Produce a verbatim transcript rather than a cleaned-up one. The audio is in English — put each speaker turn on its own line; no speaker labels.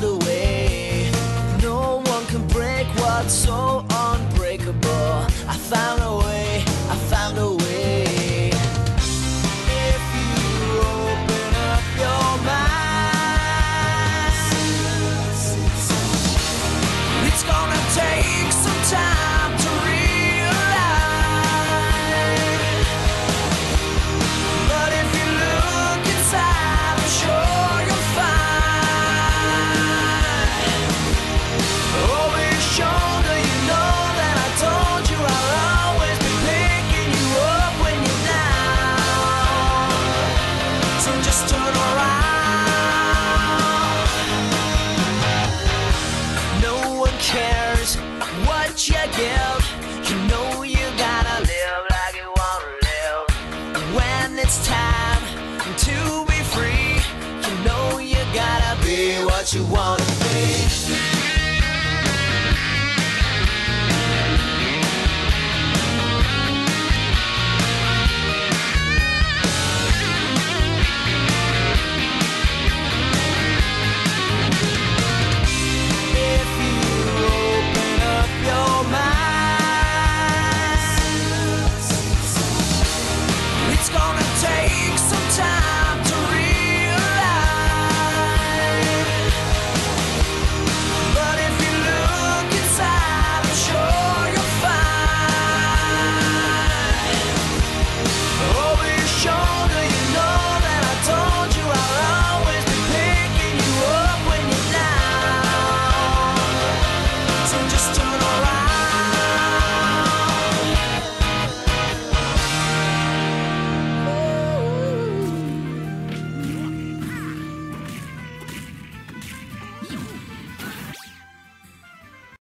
a way. No one can break what's so unbreakable. I found a way, I found a way. If you open up your mind, it's gonna take some time to realize. But if you look inside, I'm sure you'll find. Over your shoulder, you know that I told you I'll always be picking you up when you're down. So just turn around. No one cares what you give. You know you gotta live like you wanna live. When it's time to be free, you know you gotta be what you wanna be.